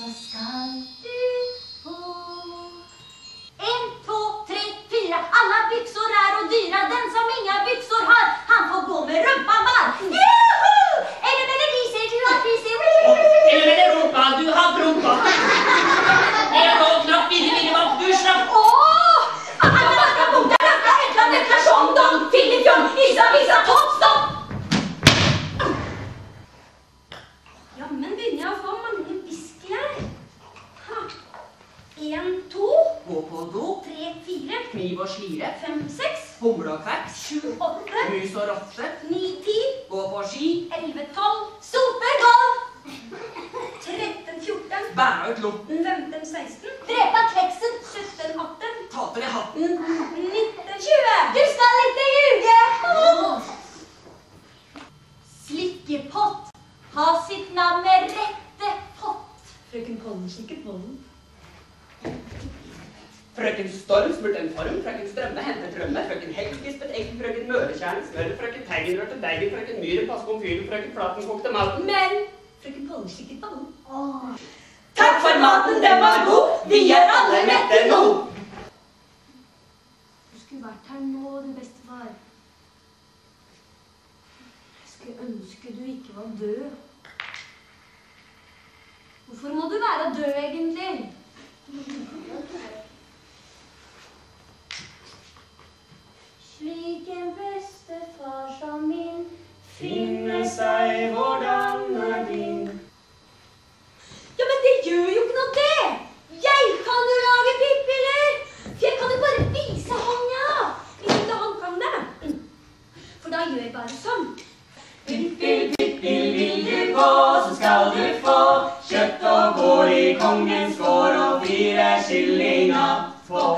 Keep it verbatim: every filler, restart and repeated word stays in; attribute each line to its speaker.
Speaker 1: så skal du få. En, to, tre, fire. Alla byxor är och dyra. Den som inga byxor har, han får gå med rumpan bar. Juhu! Eller melodi säger du att vi ser.
Speaker 2: Eller med det rumpa, du har rumpa. Jag har knappt vilje, vilje, vad du slapp.
Speaker 1: Åh! Alla vackra punkter, vackra, äckla, äckla, som de. Filifjong, isa, visa, topp, stopp. Ja, men begynner jeg å få mange whisky her. Ha. En, to.
Speaker 2: Gå på do.
Speaker 1: Tre, fire.
Speaker 2: Kniv og slire.
Speaker 1: Fem, seks.
Speaker 2: Humle og kveks.
Speaker 1: Sju, åtte.
Speaker 2: Mus og rotte.
Speaker 1: Ni, ti.
Speaker 2: Gå på ski.
Speaker 1: Elleve, tolv. Sope, golv. Tretten, fjorten.
Speaker 2: Bære ut lorten.
Speaker 1: Femten, seksten. Drepa kleksen. Sytten, atten.
Speaker 2: Tater i hatten.
Speaker 1: Nitten, tjue. Du skal ikke ljuge. Slikkepott. Ha sitt navn med rette pott. Frøken Pollen slikket pollen.
Speaker 2: Frøken Storm spurte en form, frøken Strømme hentet rømme, frøken Heks gispet egg, frøken Mørekjern smør, frøken Teigen rørte deigen, frøken Myre pass komfyren, frøken Flaten kokte maten, men
Speaker 1: Frøken Pollen slikket pollen.
Speaker 2: takk for maten, den var god, vi er alle mette nå.
Speaker 1: Du skulle vært her nå, din bestefar. Jeg skulle ønske du ikke var død. Hvorfor må du være død, egentlig? Slik en bestefar som min
Speaker 2: Finne seg hvordan er din.
Speaker 1: Ja, men det gjør jo ikke noe det! Jeg kan jo lage pippiler! For jeg kan jo bare vise hånda! Hvis ikke han kan det. For da gjør jeg bare sånn.
Speaker 2: Pippil, pippil, vil du gå, så skal du få kjøtt og kål i kongens gård og fire skillinger få.